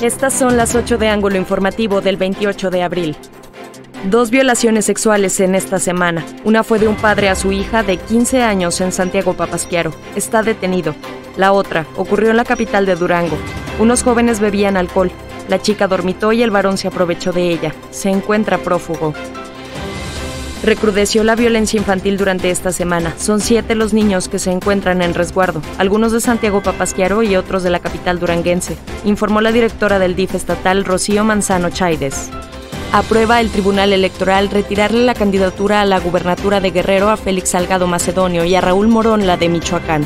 Estas son las 8 de Ángulo Informativo del 28 de abril. 2 violaciones sexuales en esta semana. Una fue de un padre a su hija de 15 años en Santiago Papasquiaro. Está detenido. La otra ocurrió en la capital de Durango. Unos jóvenes bebían alcohol. La chica dormitó y el varón se aprovechó de ella. Se encuentra prófugo. Recrudeció la violencia infantil durante esta semana. Son 7 los niños que se encuentran en resguardo, algunos de Santiago Papasquiaro y otros de la capital duranguense, informó la directora del DIF estatal, Rocío Manzano Chaides. Aprueba el Tribunal Electoral retirarle la candidatura a la gubernatura de Guerrero a Félix Salgado Macedonio y a Raúl Morón la de Michoacán.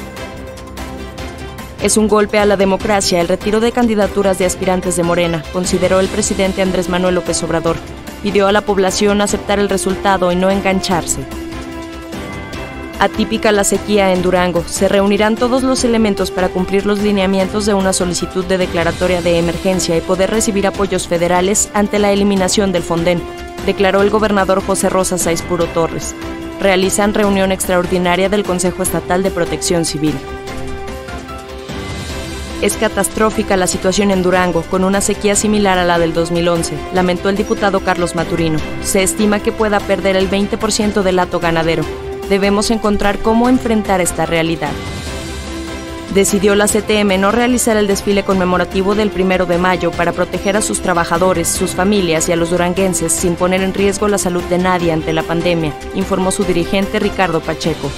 Es un golpe a la democracia el retiro de candidaturas de aspirantes de Morena, consideró el presidente Andrés Manuel López Obrador. Pidió a la población aceptar el resultado y no engancharse. Atípica la sequía en Durango. Se reunirán todos los elementos para cumplir los lineamientos de una solicitud de declaratoria de emergencia y poder recibir apoyos federales ante la eliminación del Fonden, declaró el gobernador José Rosa Saizpuro Torres. Realizan reunión extraordinaria del Consejo Estatal de Protección Civil. Es catastrófica la situación en Durango, con una sequía similar a la del 2011, lamentó el diputado Carlos Maturino. Se estima que pueda perder el 20% del hato ganadero. Debemos encontrar cómo enfrentar esta realidad. Decidió la CTM no realizar el desfile conmemorativo del 1 de mayo para proteger a sus trabajadores, sus familias y a los duranguenses sin poner en riesgo la salud de nadie ante la pandemia, informó su dirigente Ricardo Pacheco.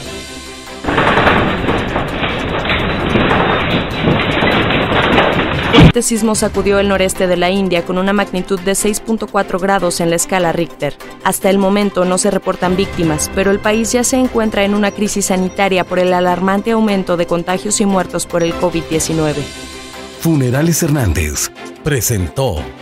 Este sismo sacudió el noreste de la India con una magnitud de 6.4 grados en la escala Richter. Hasta el momento no se reportan víctimas, pero el país ya se encuentra en una crisis sanitaria por el alarmante aumento de contagios y muertos por el COVID-19. Funerales Hernández presentó